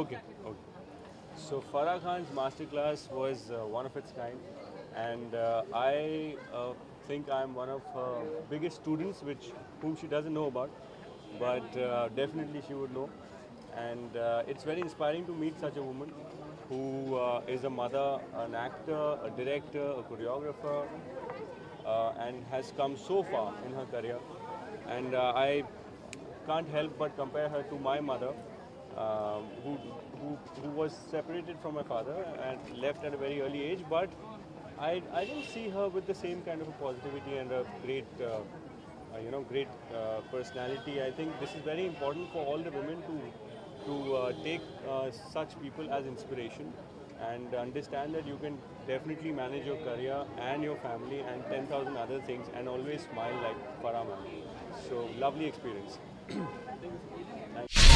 Okay, okay. So Farah Khan's masterclass was one of its kind, and I think I'm one of her biggest students, which whom she doesn't know about, but definitely she would know. And it's very inspiring to meet such a woman who is a mother, an actor, a director, a choreographer, and has come so far in her career. And I can't help but compare her to my mother, who was separated from my father and left at a very early age. But I didn't see her with the same kind of a positivity and a great personality. I think this is very important for all the women to take such people as inspiration and understand that you can definitely manage your career and your family and 10,000 other things and always smile like Farah ma'am. So lovely experience. Thank you.